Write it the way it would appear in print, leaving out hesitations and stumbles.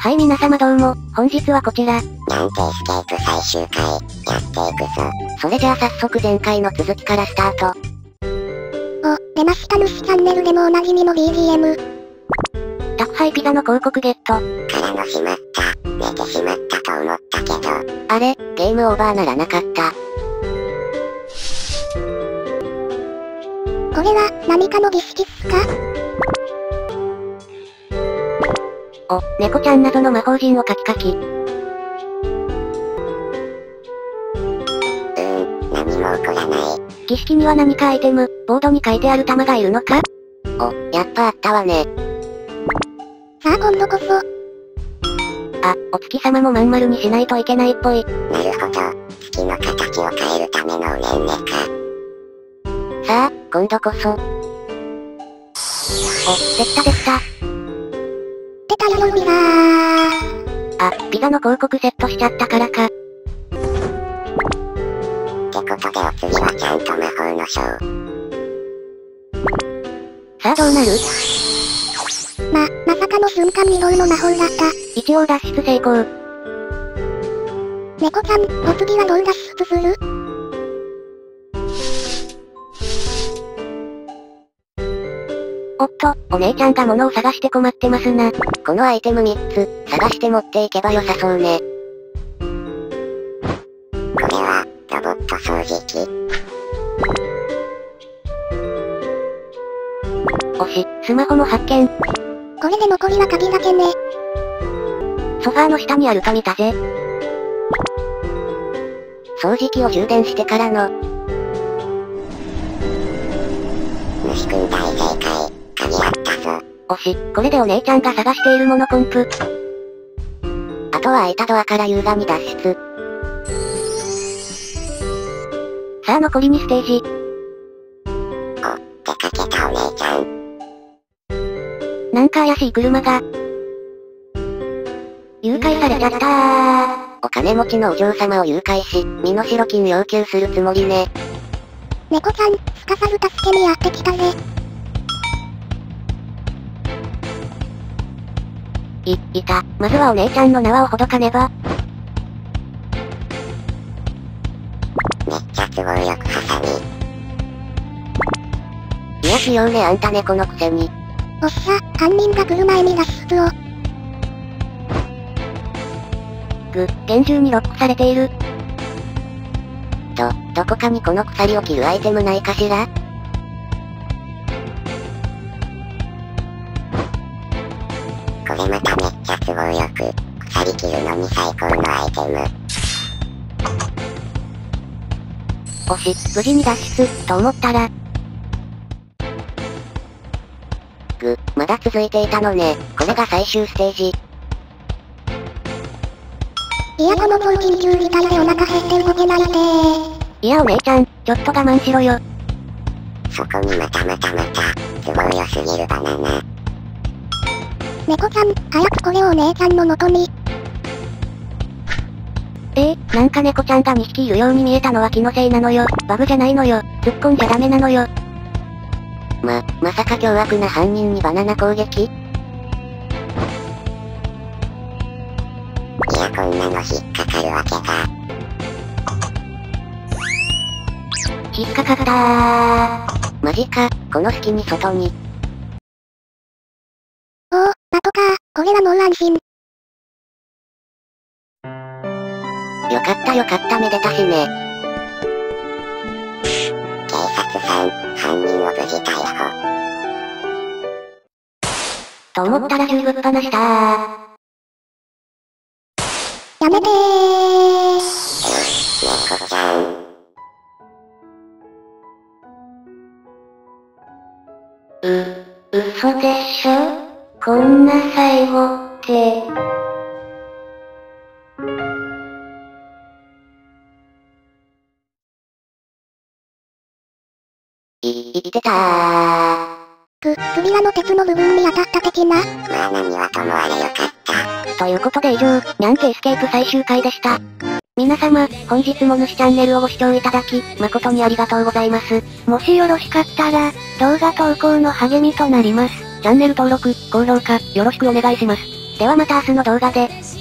はい皆様どうも、本日はこちら。 ニャンテエスケープ最終回、やっていくぞ。 それじゃあ早速前回の続きからスタート。 お、出ました主チャンネルでもおなじみの BGM。 宅配ピザの広告ゲット。 からのしまった。寝てしまったと思ったけど。 あれ、ゲームオーバーならなかった。 これは、何かの儀式っすか？ お、猫ちゃん謎の魔法陣をカキカキ。 何も起こらない。 儀式には何かアイテム、ボードに書いてある玉がいるのか？お、やっぱあったわね。 さあ今度こそ。 あ、お月様もまん丸にしないといけないっぽい。 なるほど。月の形を変えるためのおねんねか。 さあ、今度こそ。お、できたできた。 出たよピザー。 あ、ピザの広告セットしちゃったからか。 ってことでお次はちゃんと魔法のショー。 さあどうなる？ まさかの瞬間移動の魔法だった。 一応脱出成功。 猫ちゃん、お次はどう脱出する？ おっと、お姉ちゃんが物を探して困ってますな。このアイテム3つ、探して持っていけば良さそうね。 これは、ロボット掃除機。 おし、スマホも発見。 これで残りは鍵だけね。 ソファーの下にあると見たぜ。掃除機を充電してからの。 虫くん大正解。鍵あったぞ。 おし、これでお姉ちゃんが探しているものコンプ。あとは開いたドアから優雅に脱出。さあ残り2ステージ。 出かけたお姉ちゃん。 なんか怪しい車が。誘拐されちゃったー。お金持ちのお嬢様を誘拐し、身代金要求するつもりね。 猫ちゃん、すかさず助けにやってきたぜ。 いた。まずはお姉ちゃんの縄をほどかねば。 めっちゃ都合よくハサミ。 いやしようねあんた猫のくせに。 おっしゃ、犯人が来る前に脱出を。 厳重にロックされている。どこかにこの鎖を切るアイテムないかしら？ これまためっちゃ都合よく、鎖切るのに最高のアイテム。 おし、無事に脱出、と思ったら。まだ続いていたのね。これが最終ステージ。 いやこの超緊急事態でお腹減って動けないでー。 いやお姉ちゃん、ちょっと我慢しろよ。 そこにまた、都合良すぎるバナナ。 猫ちゃん、早くこれをお姉ちゃんの元に。 なんか猫ちゃんが2匹いるように見えたのは気のせいなのよ。バグじゃないのよ。突っ込んじゃダメなのよ。まさか凶悪な犯人にバナナ攻撃？ いやこんなの引っかかるわけが。 引っかかったー。マジか、この隙に外に。 おお、パトカー、これはもう安心。 よかっためでたしね。 警察さん、犯人を無事逮捕。 と思ったら銃ぶっ放したー。 やめてー。 猫ちゃん。 嘘でしょ？こんな最後って。いてたー。 扉の鉄の部分に当たった的な。 まあ何はともあれよかった。 ということで以上、ニャンテエスケープ最終回でした。皆様、本日も主チャンネルをご視聴いただき、誠にありがとうございます。もしよろしかったら、動画投稿の励みとなります。チャンネル登録、高評価、よろしくお願いします。 ではまた明日の動画で。